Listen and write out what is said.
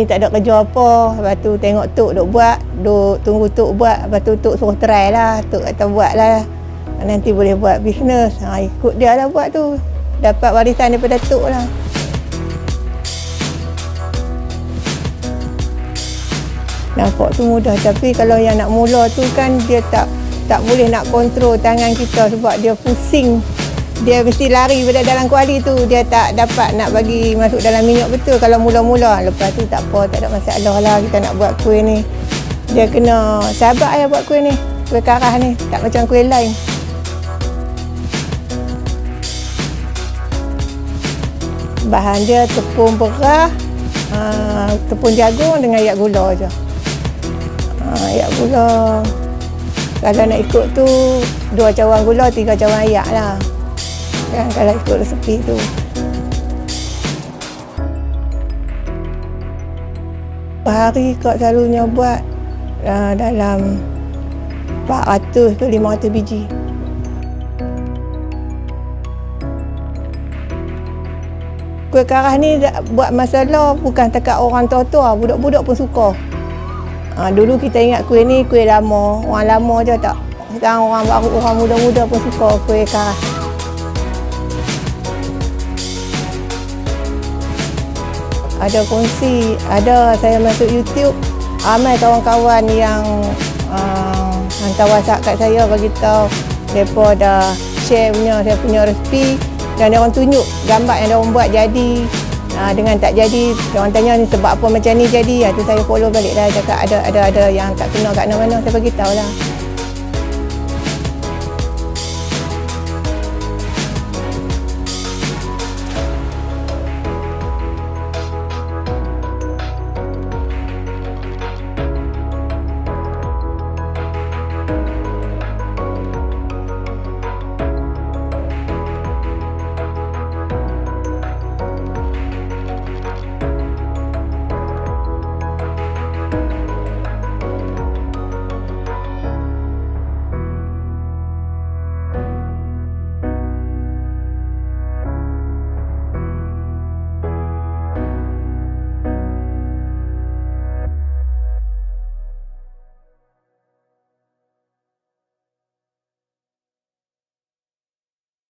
ni tak ada kerja apa. Lepas tu tengok Tok duk buat, duk tunggu Tok buat. Lepas tu Tok suruh try lah. Tok kata buat lah. Nanti boleh buat bisnes. Ikut dia lah buat tu. Dapat warisan daripada Tok lah. Nampak tu mudah. Tapi kalau yang nak mula tu kan dia tak boleh nak kontrol tangan kita sebab dia pusing. Dia mesti lari pada dalam kuali tu. Dia tak dapat nak bagi masuk dalam minyak betul kalau mula-mula. Lepas tu tak apa, tak ada masalah lah kita nak buat kuih ni. Dia kena sabar ya buat kuih ni. Kuih karah ni, tak macam kuih lain. Bahan dia tepung beras, tepung jagung dengan air gula je. Air gula. Kalau nak ikut tu 2 cawan gula, 3 cawan air lah. Kan, kalau ikut resepi tu. Perhari Kak selalunya buat dalam 400 ke 500 biji. Kuih karah ni buat masalah bukan takat orang tua-tua, budak-budak pun suka. Dulu kita ingat kuih ni kuih lama, orang lama je tak. Sekarang orang baru, orang muda-muda pun suka kuih karah. Ada kongsi, ada saya masuk YouTube, ramai kawan-kawan yang hantar WhatsApp kat saya bagi tahu depa dah share saya punya resepi dan dia orang tunjuk gambar yang dia orang buat jadi dengan tak jadi. Dia orang tanya ni sebab apa macam ni jadi. Tu saya follow balik dah, cakap ada yang tak kena kat mana-mana, saya bagi tahu lah.